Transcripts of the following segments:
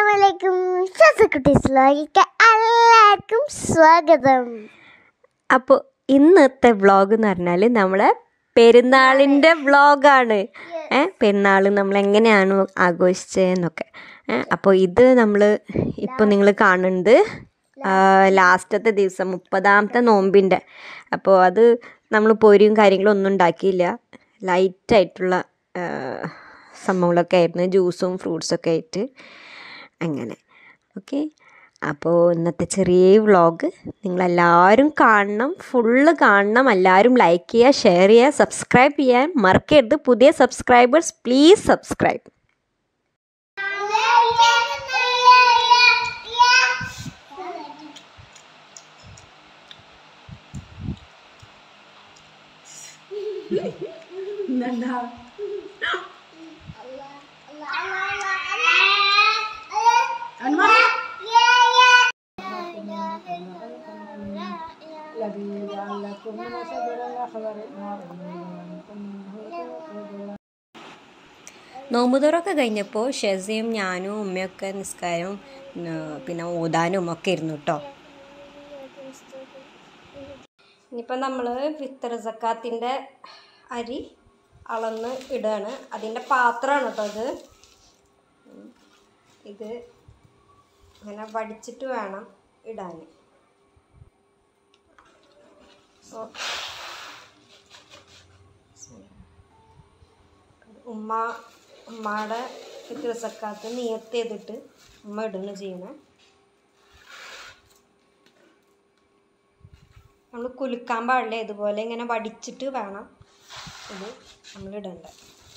Assalamualaikum. Sheza എല്ലാവർക്കും സ്വാഗതം. അപ്പോൾ ഇന്നത്തെ വ്ളോഗ് എന്ന് പറഞ്ഞാൽ നമ്മളെ പെരുന്നാളിൻ്റെ വ്ളോഗാണ്. പെരുന്നാൾ നമ്മൾ എങ്ങനെയാണ് ആഘോഷിച്ചതെന്നൊക്കെ. അപ്പോൾ ഇത് നമ്മൾ ഇപ്പോൾ നിങ്ങൾ കാണുന്നത് ലാസ്റ്റത്തെ ദിവസം 30ാമത്തെ നോമ്പിൻ്റെ. അപ്പോൾ അത് നമ്മൾ പൊരിയും കാര്യങ്ങളും ഒന്നും ഉണ്ടാക്കിയില്ല. ലൈറ്റായിട്ടുള്ള സംഭവങ്ങളൊക്കെ ആയിരുന്നു, ജ്യൂസും ഫ്രൂട്ട്സൊക്കെ ആയിട്ട് അങ്ങനെ. ഓക്കെ, അപ്പോൾ ഇന്നത്തെ ചെറിയ വ്ളോഗ് നിങ്ങളെല്ലാവരും കാണണം, ഫുള്ള് കാണണം. എല്ലാവരും ലൈക്ക് ചെയ്യുക, ഷെയർ ചെയ്യുക, സബ്സ്ക്രൈബ് ചെയ്യാൻ മറക്കരുത്. പുതിയ സബ്സ്ക്രൈബേഴ്സ് പ്ലീസ് സബ്സ്ക്രൈബ്. നോമ്പുതുറൊക്കെ കഴിഞ്ഞപ്പോൾ ഷെസയും ഞാനും ഉമ്മയൊക്കെ നിസ്കാരവും പിന്നെ ഓതാനും ഒക്കെ ഇരുന്നു കേട്ടോ. ഇനിയിപ്പോൾ നമ്മൾ ഫിത്തർ സക്കാത്തിൻ്റെ അരി അളന്ന് ഇടുകയാണ്. അതിൻ്റെ പാത്രമാണ് കേട്ടോ ഇത് ഇങ്ങനെ വടിച്ചിട്ട് വേണം ഇടാൻ. ഉമ്മയുടെ ഫിത്തർ സക്കാത്ത് നിയത്ത് ചെയ്തിട്ട് ഉമ്മ ഇടുന്നു ചെയ്യണേ. നമ്മൾ കുലുക്കാൻ പാടില്ല, ഇതുപോലെ ഇങ്ങനെ വടിച്ചിട്ട് വേണം ഇത് നമ്മൾ ഇടേണ്ടത്.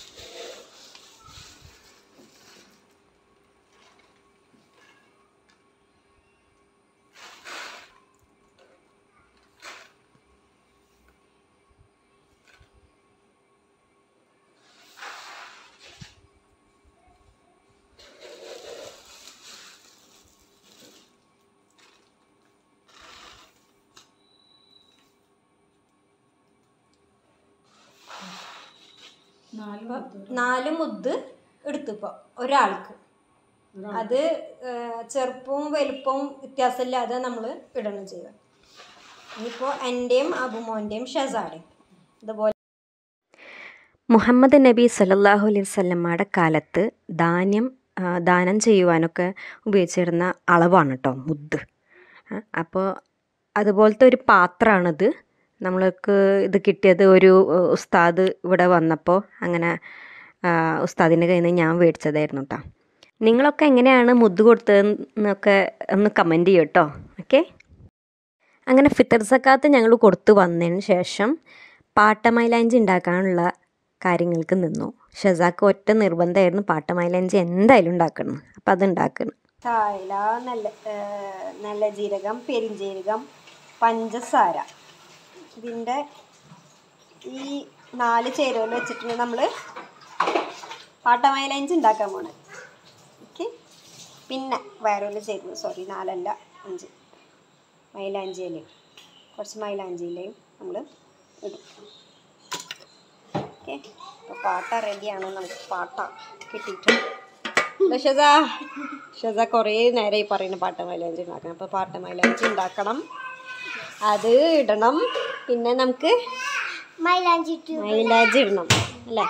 നാല് മുദ്ദ് എടുത്തിപ്പോൾ ഒരാൾക്ക്. അത് ചെറുപ്പവും വലുപ്പവും വ്യത്യാസമില്ലാതെ നമ്മൾ ഇടണം ചെയ്യുക. ഇനിയിപ്പോൾ എൻ്റെയും അബുമോൻ്റെയും ഷെസാടെയും ഇതുപോലെ. മുഹമ്മദ് നബി സല്ലല്ലാഹു അലൈഹി വസല്ലമയുടെ കാലത്ത് ദാനം ചെയ്യുവാനൊക്കെ ഉപയോഗിച്ചിരുന്ന അളവാണ് കേട്ടോ മുദ്ദ്. അപ്പോൾ അതുപോലത്തെ ഒരു പാത്രമാണിത്. നമ്മൾക്ക് ഇത് കിട്ടിയത് ഒരു ഉസ്താദ് ഇവിടെ വന്നപ്പോൾ അങ്ങനെ ഉസ്താദിൻ്റെ കയ്യിൽ നിന്ന് ഞാൻ മേടിച്ചതായിരുന്നു കേട്ടോ. നിങ്ങളൊക്കെ എങ്ങനെയാണ് മുദ്ദ് കൊടുത്തതെന്നൊക്കെ ഒന്ന് കമൻറ്റ് ചെയ്യും കേട്ടോ. ഓക്കെ, അങ്ങനെ ഫിത്തർ സക്കാത്ത് ഞങ്ങൾ കൊടുത്തു വന്നതിന് ശേഷം പാട്ട മൈലാഞ്ചി ഉണ്ടാക്കാനുള്ള കാര്യങ്ങൾക്ക് നിന്നു. ഷെസാക്ക് ഒറ്റ നിർബന്ധമായിരുന്നു പാട്ട മൈലാഞ്ചി എന്തായാലും ഉണ്ടാക്കണം. അപ്പം അത് ഉണ്ടാക്കണം. ചായല, നല്ല ജീരകം, പെരിഞ്ജീരകം, പഞ്ചസാര, ഇതിൻ്റെ ഈ 4 ചേരുവകൾ വെച്ചിട്ട് നമ്മൾ പാട്ട മൈലാഞ്ചി ഉണ്ടാക്കാൻ പോണത്. ഓക്കെ, പിന്നെ വേറൊരു ചേരുവ, 4 അല്ല 5 മൈലാഞ്ചി ഇലയും, കുറച്ച് മൈലാഞ്ചി ഇലയും നമ്മൾ ഇടും. ഓക്കെ, അപ്പോൾ പാട്ട റെഡിയാണ്. നമുക്ക് പാട്ട കിട്ടിയിട്ടുണ്ട്. ഷെസ കുറേ നേരമായി പറയുന്ന പാട്ട മൈലാഞ്ചി ഉണ്ടാക്കണം. അപ്പോൾ പാട്ട മൈലാഞ്ചി ഉണ്ടാക്കണം, അത് ഇടണം. പിന്നെ നമുക്ക് മൈലാഞ്ചി ഇടണം അല്ലേ?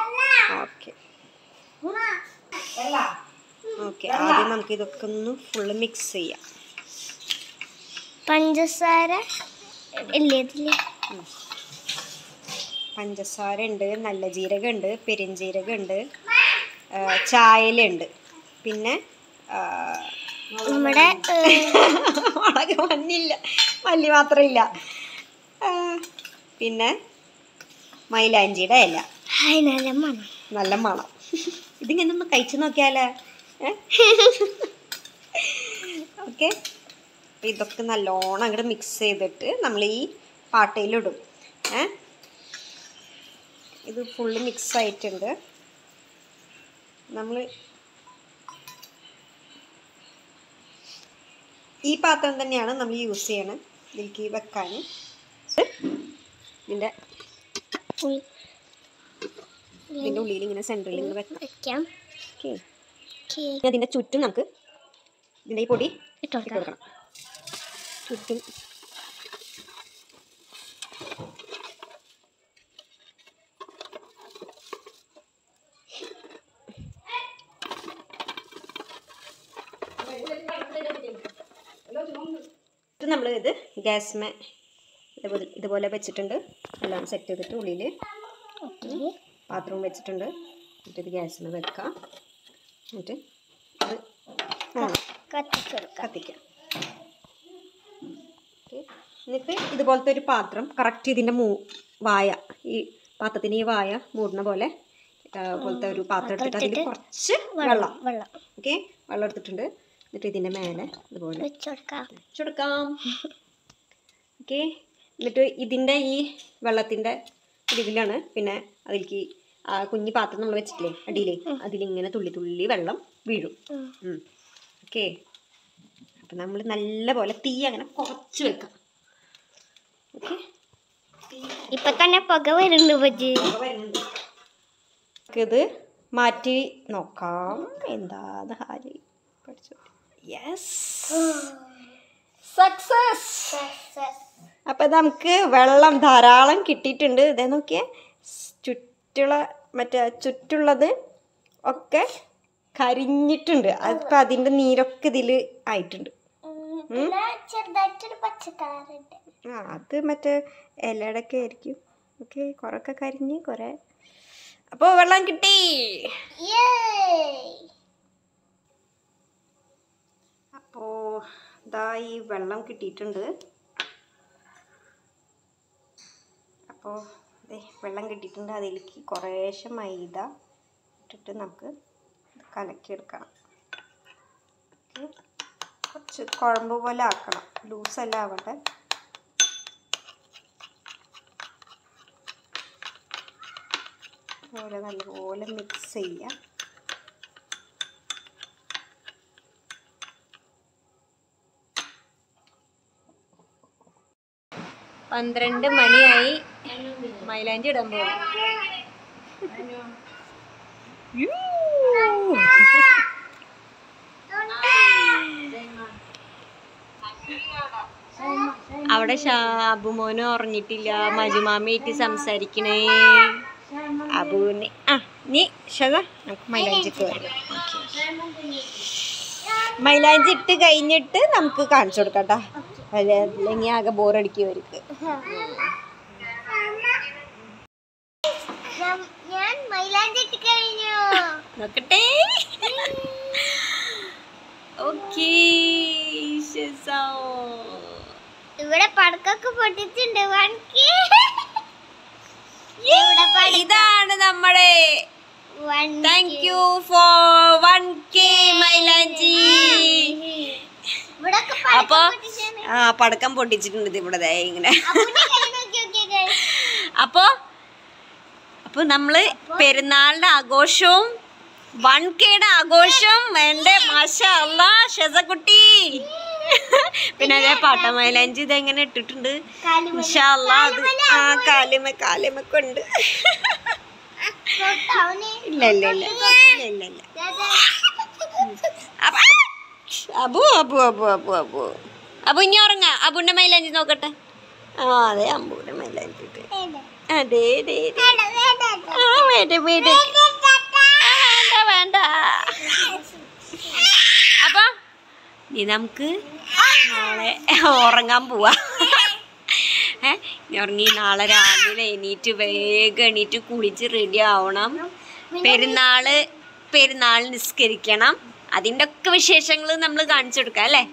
ഓക്കെ, ആദ്യം നമുക്ക് ഇതൊക്കെ ഒന്ന് ഫുള്ള് മിക്സ് ചെയ്യാം. പഞ്ചസാര പഞ്ചസാര ഉണ്ട്, നല്ല ജീരകം ഉണ്ട്, പെരുംജീരകം ഉണ്ട്, ചായലുണ്ട്, പിന്നെ നമ്മുടെ മുളക് മല്ലി മാത്രമില്ല, പിന്നെ മൈലാഞ്ചിയുടെ ഇല. നല്ല മണം. ഇതിങ്ങനെ ഒന്ന് കഴിച്ചു നോക്കിയാലേ? ഓക്കെ, ഇതൊക്കെ നല്ലോണം അങ്ങോട്ട് മിക്സ് ചെയ്തിട്ട് നമ്മൾ ഈ പാട്ടയിലിടും. ഇത് ഫുള്ള് മിക്സ് ആയിട്ടുണ്ട്. നമ്മൾ ഈ പാത്രം തന്നെയാണ് നമ്മൾ യൂസ് ചെയ്യണം ഇതിലേക്ക് വെക്കാൻ. ഇതിൻ്റെ ഉള്ളിൽ ഇങ്ങനെ സെൻറ്ററിൽ ഇങ്ങനെ വെക്കാം. ഓക്കെ, അതിൻ്റെ ചുറ്റും നമുക്ക് ഇതിൻ്റെ ഈ പൊടി ഇട്ട് കൊടുക്കണം. ചുറ്റും നമ്മൾ ഇത് ഗ്യാസ്മേ ഇതുപോലെ വെച്ചിട്ടുണ്ട്. എല്ലാം സെറ്റ് ചെയ്തിട്ട് ഉള്ളിൽ പാത്രവും വെച്ചിട്ടുണ്ട്. എന്നിട്ട് ഇത് ഗ്യാസിൽ വെക്കാം. എന്നിട്ട് അത് കത്തിക്കാം. എന്നിട്ട് ഇതുപോലത്തെ ഒരു പാത്രം കറക്റ്റ് ഇതിൻ്റെ വായ, ഈ പാത്രത്തിന് ഈ വായ മൂടുന്ന പോലെ പോലത്തെ ഒരു പാത്രം എടുത്തിട്ട് അതിൽ കുറച്ച് വെള്ളം ഓക്കെ വെള്ളം എടുത്തിട്ടുണ്ട്. എന്നിട്ട് ഇതിൻ്റെ മേലെ ഇതുപോലെ വെച്ചുകൊടുക്കാം. ഓക്കെ. എന്നിട്ട് ഇതിൻ്റെ ഈ വെള്ളത്തിൻ്റെ ഇതിലാണ് പിന്നെ അതിലേക്ക് കുഞ്ഞി പാത്രം നമ്മൾ വെച്ചിട്ടില്ലേ അടിയിൽ, അതിലിങ്ങനെ തുള്ളി തുള്ളി വെള്ളം വീഴും. ഓക്കെ. അപ്പം നമ്മൾ നല്ല പോലെ തീ അങ്ങനെ കുറച്ച് വെക്കാം. ഓക്കെ. ഇപ്പം തന്നെ പുക വരുന്നുണ്ട്. ഇത് മാറ്റി നോക്കാം എന്താന്ന് ഹാരി പഠിച്ചു. Yes, success. അപ്പം നമുക്ക് വെള്ളം ധാരാളം കിട്ടിയിട്ടുണ്ട്. ഇതേ നോക്കിയേ, ചുറ്റുള്ളത് ഒക്കെ കരിഞ്ഞിട്ടുണ്ട്. അപ്പം അതിൻ്റെ നീരൊക്കെ ഇതിൽ ആയിട്ടുണ്ട്. അത് മറ്റേ ഇലയുടെയൊക്കെ ആയിരിക്കും. ഓക്കെ. കുറേയൊക്കെ കരിഞ്ഞ് കുറേ. അപ്പോൾ വെള്ളം കിട്ടി. അപ്പോൾ ഇതാ ഈ വെള്ളം കിട്ടിയിട്ടുണ്ട്. അപ്പോൾ വെള്ളം കിട്ടിയിട്ടുണ്ട്. അതിലേക്ക് കുറേശ്ശെ മൈദ ഇട്ടിട്ട് നമുക്ക് കലക്കിയെടുക്കണം. കുറച്ച് കുഴമ്പ് പോലെ ആക്കണം, ലൂസല്ല ആവട്ടെ. അതുപോലെ നല്ലപോലെ മിക്സ് ചെയ്യാം. പന്ത്രണ്ട് മണിയായി. മൈലാഞ്ചി ഇടാൻ പോകും. അവിടെ ഷാബുമോന് ഉറങ്ങിട്ടില്ല, മജുമാമയായിട്ട് സംസാരിക്കണേ. അബുവിന് നീ ഷത നമുക്ക് മൈലാഞ്ചിട്ട് വരാം. മൈലാഞ്ചി ഇട്ട് കഴിഞ്ഞിട്ട് നമുക്ക് കാണിച്ചു കൊടുക്കട്ടാ, അല്ലെങ്കിൽ ആകെ ബോറടിക്കും അവർക്ക്. നോക്കട്ടെ. ഓക്കേ. ഇവിടെ പടക്കൊക്കെ പൊട്ടിച്ചിട്ടുണ്ട്. ഇതാണ് നമ്മുടെ താങ്ക് യു ഫോർ 1K മൈലാഞ്ചി. അപ്പൊ പടക്കം പൊട്ടിച്ചിട്ടുണ്ട് ഇവിടെ ഇങ്ങനെ. അപ്പൊ നമ്മള് പെരുന്നാളിന്റെ ആഘോഷവും 1Kയുടെ ആഘോഷം എന്റെ മാഷാ അല്ലാ ഷെസക്കുട്ടി. പിന്നെ അതേ പാട്ട മൈലാഞ്ചി ഇതെങ്ങനെ ഇട്ടിട്ടുണ്ട്. മാഷാ അല്ലാ. അത് കാലുമൊക്കെ ഉണ്ട്. ഇല്ല ഇല്ല ഇല്ല ഇല്ല ഇല്ല. അബു അബു അബു അബു അബു അബു ഇനി ഉറങ്ങ. അബുന്റെ മൈലാഞ്ചി നോക്കട്ടെ. അതെ അമ്പൂന്റെ മൈലാഞ്ചി ഇട്ട്. അതെ അതെ വേണ്ട. അപ്പൊ ഇനി നമുക്ക് നാളെ ഉറങ്ങാൻ പോവാ. ഉറങ്ങി നാളെ രാവിലെ വേഗം എണീറ്റ് കുളിച്ച് റെഡി ആവണം. പെരുന്നാൾ നിസ്കരിക്കണം. അതിൻ്റെ ഒക്കെ വിശേഷങ്ങൾ നമ്മൾ കാണിച്ചു കൊടുക്കാം അല്ലേ.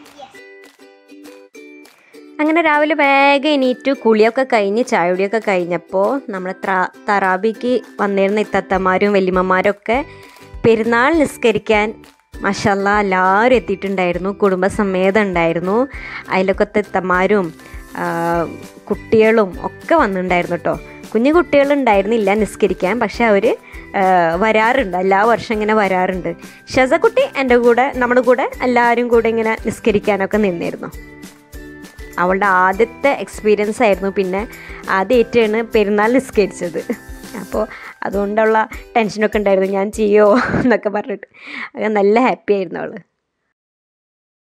അങ്ങനെ രാവിലെ വേഗം എണീറ്റ് കുളിയൊക്കെ കഴിഞ്ഞ് ചായയുടിയൊക്കെ കഴിഞ്ഞപ്പോൾ നമ്മൾ തറാബിക്ക് വന്നിരുന്ന ഇത്തത്തമാരും വല്യമ്മമാരൊക്കെ പെരുന്നാൾ നിസ്കരിക്കാൻ മാഷാല്ലാ എല്ലാവരും എത്തിയിട്ടുണ്ടായിരുന്നു. കുടുംബസമേതം ഉണ്ടായിരുന്നു. അതിലൊക്കെ ഇത്തമാരും കുട്ടികളും ഒക്കെ വന്നിട്ടുണ്ടായിരുന്നു കേട്ടോ. കുഞ്ഞു കുട്ടികളുണ്ടായിരുന്നില്ല നിസ്കരിക്കാൻ, പക്ഷെ അവർ വരാറുണ്ട്, എല്ലാ വർഷം ഇങ്ങനെ വരാറുണ്ട്. ഷെസക്കുട്ടി എൻ്റെ കൂടെ, നമ്മുടെ കൂടെ എല്ലാവരും കൂടെ ഇങ്ങനെ നിസ്കരിക്കാനൊക്കെ നിന്നിരുന്നു. അവളുടെ ആദ്യത്തെ എക്സ്പീരിയൻസ് ആയിരുന്നു. പിന്നെ ആദ്യമായിട്ടാണ് പെരുന്നാൾ നിസ്കരിച്ചത്. അപ്പോൾ അതുകൊണ്ടുള്ള ടെൻഷനൊക്കെ ഉണ്ടായിരുന്നു, ഞാൻ ചെയ്യുമോ എന്നൊക്കെ പറഞ്ഞിട്ട്. നല്ല ഹാപ്പി ആയിരുന്നു അവൾ.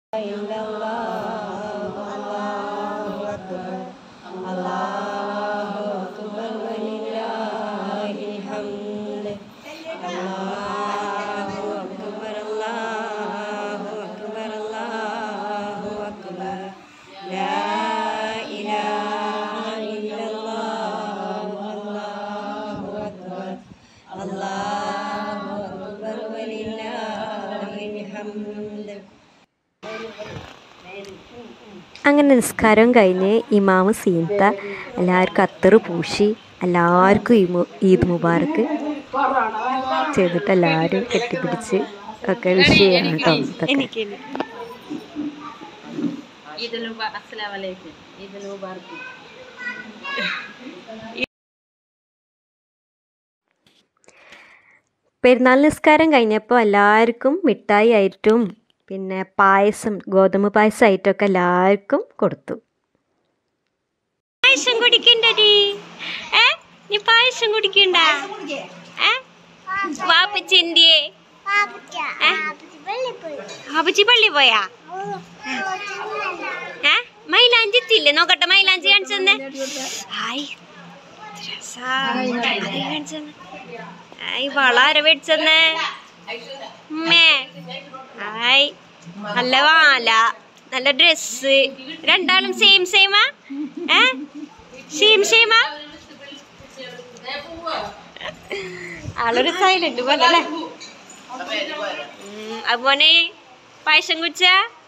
അങ്ങനെ നിസ്കാരം കഴിഞ്ഞ് ഇമാമ് സീൻത്ത എല്ലാവർക്കും അത്തറ് പൂശി എല്ലാവർക്കും ഈദ് മുബാറക്ക് ചെയ്തിട്ട് എല്ലാവരും കെട്ടിപ്പിടിച്ച് ഒക്കെ വിഷ് ചെയ്യണം കേട്ടോ. ഇതൊക്കെ പെരുന്നാൾ നിസ്കാരം കഴിഞ്ഞപ്പോൾ എല്ലാവർക്കും മിഠായി ആയിട്ടും പിന്നെ പായസം, ഗോതമ്പ് പായസമായിട്ടൊക്കെ എല്ലാവർക്കും കൊടുത്തു. പായസം കുടിക്കണ്ടടി? നീ പായസം കുടിക്കണ്ട? വാപ്പച്ചിന്തിയെ വാപ്പച്ചി പള്ളി പോയാ? മൈലാഞ്ചി ഇല്ലേ? നോക്കട്ടെ, മൈലാഞ്ചി കാണിച്ചെന്നെ. വളരെ മേടിച്ചെന്നേ. നല്ല വാല, നല്ല ഡ്രസ്. രണ്ടാളും സെയിം സെയിമാ? സെയിമാ? ആളൊരു സൈലന്റ് പോലെ അല്ലേ? അതുപോലെ പായസം കുടിച്ച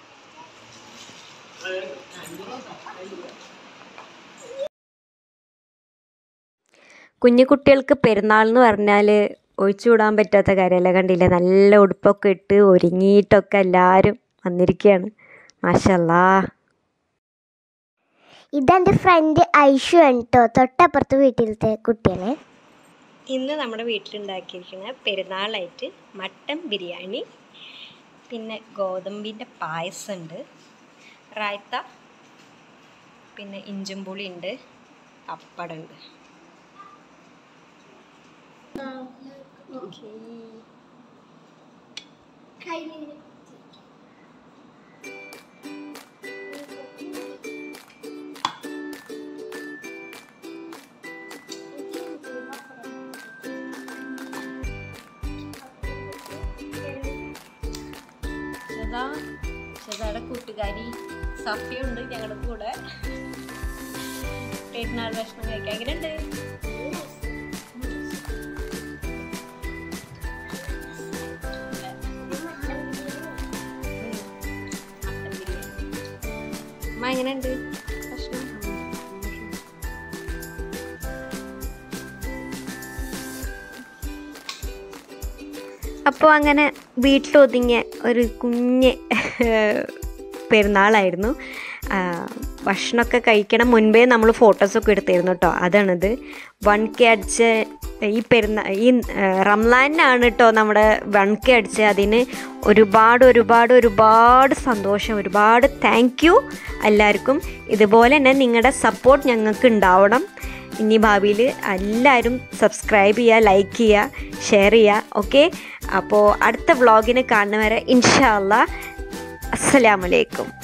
കുഞ്ഞു കുട്ടികൾക്ക് പെരുന്നാൾ എന്ന് പറഞ്ഞാൽ ഒഴിച്ചുകൂടാൻ പറ്റാത്ത കാര്യമല്ല. കണ്ടില്ലേ, നല്ല ഉടുപ്പൊക്കെ ഇട്ട് ഒരുങ്ങിയിട്ടൊക്കെ എല്ലാവരും വന്നിരിക്കുകയാണ്. മാഷല്ലാ. ഇതെൻ്റെ ഫ്രണ്ട് ഐഷു ആണ് കേട്ടോ, തൊട്ടപ്പുറത്ത് വീട്ടിലത്തെ കുട്ടികളെ. ഇന്ന് നമ്മുടെ വീട്ടിലുണ്ടാക്കിയിരിക്കുന്ന പെരുന്നാളായിട്ട് മട്ടൻ ബിരിയാണി, പിന്നെ ഗോതമ്പിൻ്റെ പായസമുണ്ട്, റായ്ത്ത, പിന്നെ ഇഞ്ചുംപുളി ഉണ്ട്, പപ്പടമുണ്ട്. ഷെസയുടെ കൂട്ടുകാരി സഫിയുണ്ട് ഞങ്ങളുടെ കൂടെ. പെരുന്നാൾ ഭക്ഷണം കഴിക്കാൻ എങ്ങനെയുണ്ട്? അമ്മ എങ്ങനെയുണ്ട് ഭക്ഷണം? അപ്പോൾ അങ്ങനെ വീട്ടിലൊതുങ്ങിയ ഒരു കുഞ്ഞ് പെരുന്നാളായിരുന്നു. ഭക്ഷണമൊക്കെ കഴിക്കണം മുൻപേ നമ്മൾ ഫോട്ടോസൊക്കെ എടുത്തിരുന്നു കേട്ടോ. അതാണിത് 1K അടിച്ച ഈ റംലാനാണ് കേട്ടോ നമ്മുടെ 1K അടിച്ച്. അതിന് ഒരുപാട് സന്തോഷം, ഒരുപാട് താങ്ക് യു എല്ലാവർക്കും. ഇതുപോലെ തന്നെ നിങ്ങളുടെ സപ്പോർട്ട് ഞങ്ങൾക്ക് ഉണ്ടാവണം. ഇനി ഭാവിയിൽ എല്ലാവരും സബ്സ്ക്രൈബ് ചെയ്യുക, ലൈക്ക് ചെയ്യുക, ഷെയർ ചെയ്യുക. ഓക്കെ, അപ്പോൾ അടുത്ത വ്ളോഗിന് കാണുന്നവരെ ഇൻഷാ അല്ലാ അസ്സലാമു അലൈക്കും.